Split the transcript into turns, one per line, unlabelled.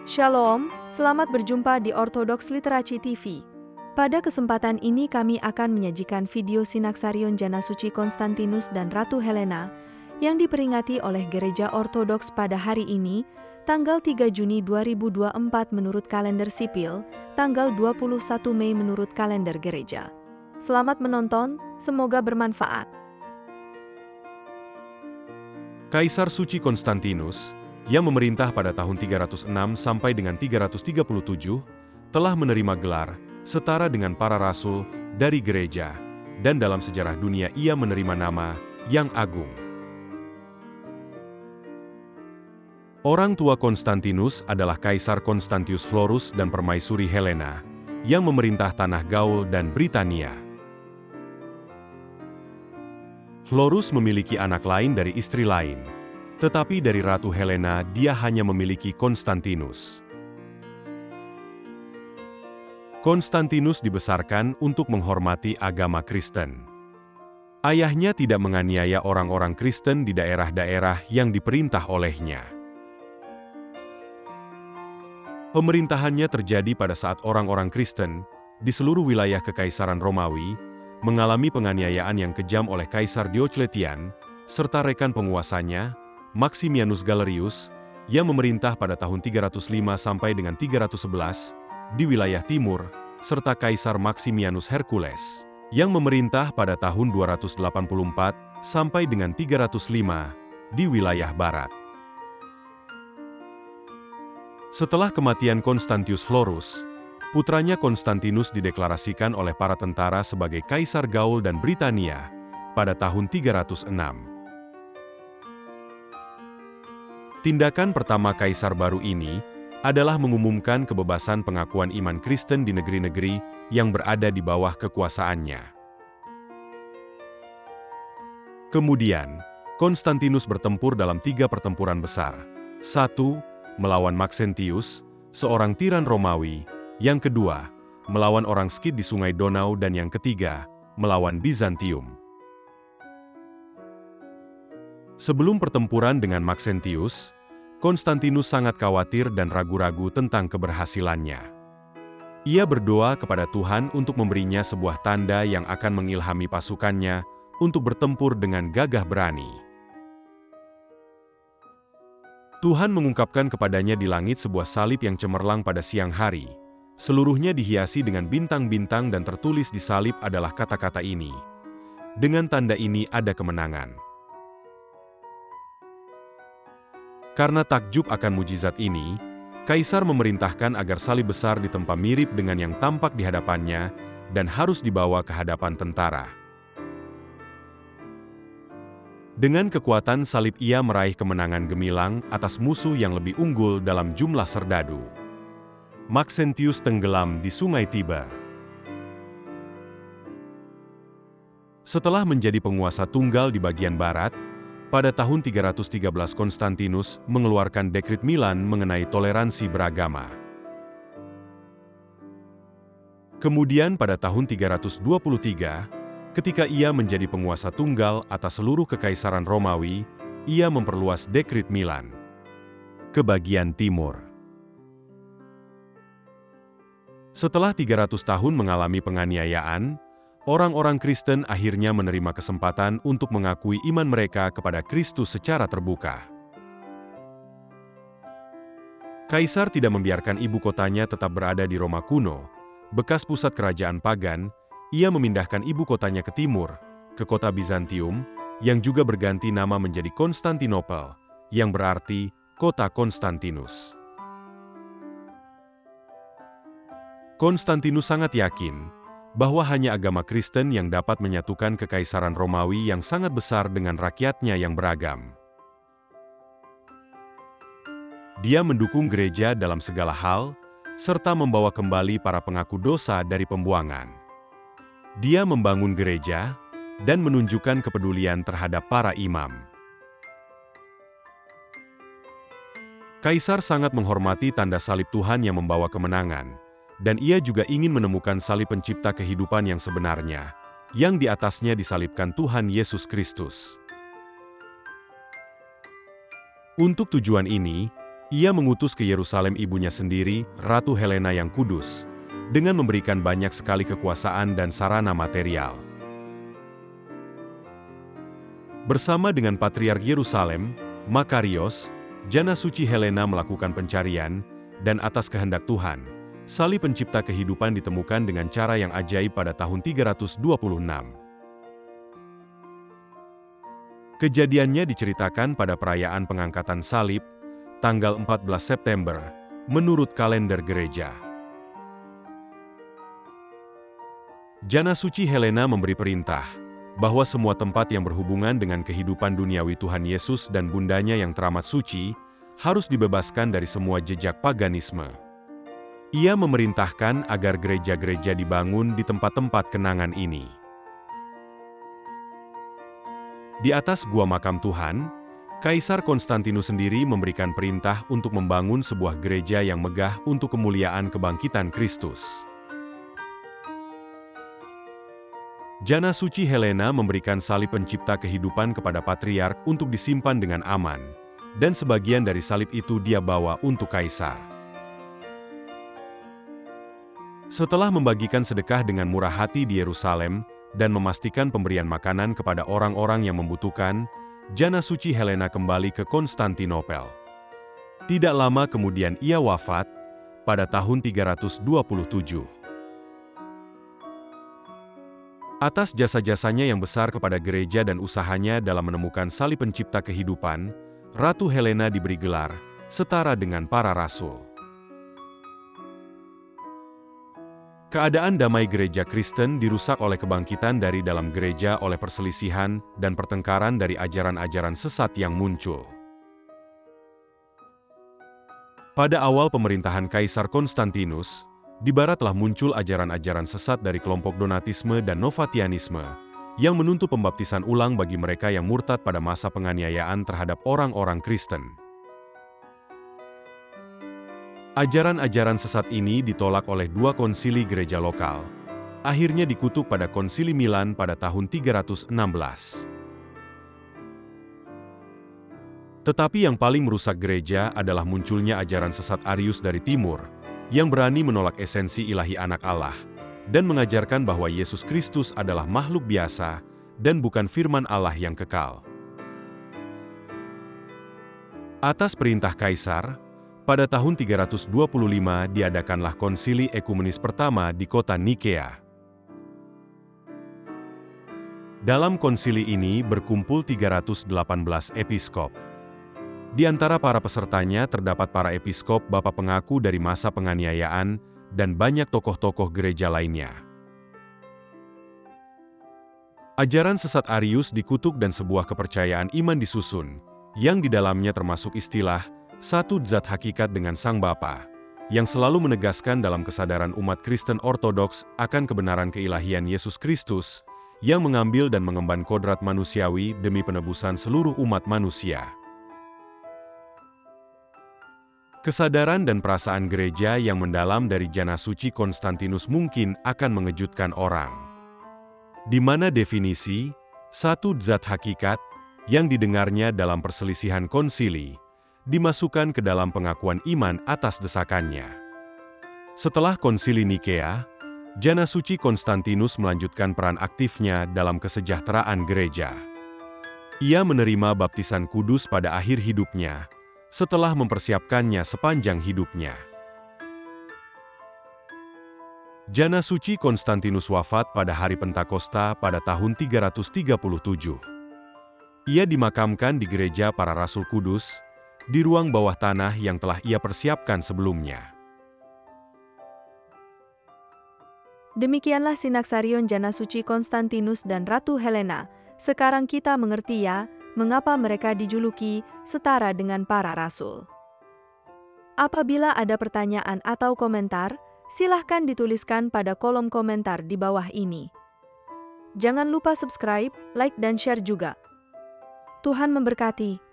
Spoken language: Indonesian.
Shalom, selamat berjumpa di Orthodox Literacy TV. Pada kesempatan ini kami akan menyajikan video Sinaksarion Jana Suci Konstantinus dan Ratu Helena yang diperingati oleh Gereja Ortodoks pada hari ini, tanggal 3 Juni 2024 menurut kalender sipil, tanggal 21 Mei menurut kalender gereja. Selamat menonton, semoga bermanfaat.
Kaisar Suci Konstantinus yang memerintah pada tahun 306 sampai dengan 337, telah menerima gelar setara dengan para rasul dari gereja, dan dalam sejarah dunia ia menerima nama yang agung. Orang tua Konstantinus adalah Kaisar Constantius Florus dan Permaisuri Helena, yang memerintah tanah Gaul dan Britania. Florus memiliki anak lain dari istri lain, tetapi dari Ratu Helena dia hanya memiliki Konstantinus. Konstantinus dibesarkan untuk menghormati agama Kristen. Ayahnya tidak menganiaya orang-orang Kristen di daerah-daerah yang diperintah olehnya. Pemerintahannya terjadi pada saat orang-orang Kristen di seluruh wilayah Kekaisaran Romawi mengalami penganiayaan yang kejam oleh Kaisar Diocletian serta rekan penguasanya, Maximianus Galerius, yang memerintah pada tahun 305 sampai dengan 311 di wilayah timur, serta Kaisar Maximianus Hercules, yang memerintah pada tahun 284 sampai dengan 305 di wilayah barat. Setelah kematian Constantius Florus, putranya Konstantinus dideklarasikan oleh para tentara sebagai Kaisar Gaul dan Britania pada tahun 306. Tindakan pertama Kaisar baru ini adalah mengumumkan kebebasan pengakuan iman Kristen di negeri-negeri yang berada di bawah kekuasaannya. Kemudian, Konstantinus bertempur dalam 3 pertempuran besar. 1. Melawan Maxentius, seorang tiran Romawi. Yang kedua, melawan orang Skit di Sungai Donau, dan yang ketiga, melawan Bizantium. Sebelum pertempuran dengan Maxentius, Konstantinus sangat khawatir dan ragu-ragu tentang keberhasilannya. Ia berdoa kepada Tuhan untuk memberinya sebuah tanda yang akan mengilhami pasukannya untuk bertempur dengan gagah berani. Tuhan mengungkapkan kepadanya di langit sebuah salib yang cemerlang pada siang hari. Seluruhnya dihiasi dengan bintang-bintang dan tertulis di salib adalah kata-kata ini. Dengan tanda ini ada kemenangan. Karena takjub akan mujizat ini, Kaisar memerintahkan agar salib besar ditempa mirip dengan yang tampak di hadapannya dan harus dibawa ke hadapan tentara. Dengan kekuatan salib ia meraih kemenangan gemilang atas musuh yang lebih unggul dalam jumlah serdadu. Maxentius tenggelam di Sungai Tiber. Setelah menjadi penguasa tunggal di bagian barat, pada tahun 313 Konstantinus mengeluarkan dekrit Milan mengenai toleransi beragama. Kemudian pada tahun 323, ketika ia menjadi penguasa tunggal atas seluruh kekaisaran Romawi, ia memperluas dekrit Milan ke bagian timur. Setelah 300 tahun mengalami penganiayaan, orang-orang Kristen akhirnya menerima kesempatan untuk mengakui iman mereka kepada Kristus secara terbuka. Kaisar tidak membiarkan ibu kotanya tetap berada di Roma kuno, bekas pusat kerajaan pagan. Ia memindahkan ibu kotanya ke timur, ke kota Bizantium, yang juga berganti nama menjadi Konstantinopel, yang berarti kota Konstantinus. Konstantinus sangat yakin bahwa hanya agama Kristen yang dapat menyatukan kekaisaran Romawi yang sangat besar dengan rakyatnya yang beragam. Dia mendukung gereja dalam segala hal, serta membawa kembali para pengaku dosa dari pembuangan. Dia membangun gereja dan menunjukkan kepedulian terhadap para imam. Kaisar sangat menghormati tanda salib Tuhan yang membawa kemenangan, dan ia juga ingin menemukan salib pencipta kehidupan yang sebenarnya, yang di atasnya disalibkan Tuhan Yesus Kristus. Untuk tujuan ini, Ia mengutus ke Yerusalem ibunya sendiri, Ratu Helena yang kudus, dengan memberikan banyak sekali kekuasaan dan sarana material. Bersama dengan Patriark Yerusalem, Makarios, Jana Suci Helena melakukan pencarian, dan atas kehendak Tuhan, salib pencipta kehidupan ditemukan dengan cara yang ajaib pada tahun 326. Kejadiannya diceritakan pada perayaan pengangkatan salib, tanggal 14 September, menurut kalender gereja. Jana Suci Helena memberi perintah bahwa semua tempat yang berhubungan dengan kehidupan duniawi Tuhan Yesus dan bundanya yang teramat suci harus dibebaskan dari semua jejak paganisme. Ia memerintahkan agar gereja-gereja dibangun di tempat-tempat kenangan ini. Di atas gua makam Tuhan, Kaisar Konstantinus sendiri memberikan perintah untuk membangun sebuah gereja yang megah untuk kemuliaan kebangkitan Kristus. Jana Suci Helena memberikan salib pencipta kehidupan kepada Patriark untuk disimpan dengan aman, dan sebagian dari salib itu dia bawa untuk Kaisar. Setelah membagikan sedekah dengan murah hati di Yerusalem, dan memastikan pemberian makanan kepada orang-orang yang membutuhkan, Jana Suci Helena kembali ke Konstantinopel. Tidak lama kemudian ia wafat, pada tahun 327. Atas jasa-jasanya yang besar kepada gereja dan usahanya dalam menemukan salib pencipta kehidupan, Ratu Helena diberi gelar setara dengan para rasul. Keadaan damai gereja Kristen dirusak oleh kebangkitan dari dalam gereja oleh perselisihan dan pertengkaran dari ajaran-ajaran sesat yang muncul. Pada awal pemerintahan Kaisar Konstantinus, di barat telah muncul ajaran-ajaran sesat dari kelompok Donatisme dan Novatianisme yang menuntut pembaptisan ulang bagi mereka yang murtad pada masa penganiayaan terhadap orang-orang Kristen. Ajaran-ajaran sesat ini ditolak oleh dua konsili gereja lokal. Akhirnya dikutuk pada konsili Milan pada tahun 316. Tetapi yang paling merusak gereja adalah munculnya ajaran sesat Arius dari timur, yang berani menolak esensi ilahi Anak Allah, dan mengajarkan bahwa Yesus Kristus adalah makhluk biasa, dan bukan firman Allah yang kekal. Atas perintah Kaisar, pada tahun 325 diadakanlah konsili ekumenis pertama di kota Nikea. Dalam konsili ini berkumpul 318 episkop. Di antara para pesertanya terdapat para episkop bapak pengaku dari masa penganiayaan dan banyak tokoh-tokoh gereja lainnya. Ajaran sesat Arius dikutuk dan sebuah kepercayaan iman disusun, yang di dalamnya termasuk istilah satu zat hakikat dengan Sang Bapa, yang selalu menegaskan dalam kesadaran umat Kristen Ortodoks akan kebenaran keilahian Yesus Kristus, yang mengambil dan mengemban kodrat manusiawi demi penebusan seluruh umat manusia. Kesadaran dan perasaan gereja yang mendalam dari Jana Suci Konstantinus mungkin akan mengejutkan orang. Di mana definisi satu zat hakikat yang didengarnya dalam perselisihan konsili dimasukkan ke dalam pengakuan iman atas desakannya. Setelah konsili Nikea, Jana Suci Konstantinus melanjutkan peran aktifnya dalam kesejahteraan gereja. Ia menerima baptisan kudus pada akhir hidupnya, setelah mempersiapkannya sepanjang hidupnya. Jana Suci Konstantinus wafat pada hari Pentakosta pada tahun 337. Ia dimakamkan di gereja para Rasul Kudus, di ruang bawah tanah yang telah ia persiapkan sebelumnya.
Demikianlah Sinaksarion Jana Suci Konstantinus dan Ratu Helena. Sekarang kita mengerti ya, mengapa mereka dijuluki setara dengan para rasul. Apabila ada pertanyaan atau komentar, silahkan dituliskan pada kolom komentar di bawah ini. Jangan lupa subscribe, like, dan share juga. Tuhan memberkati.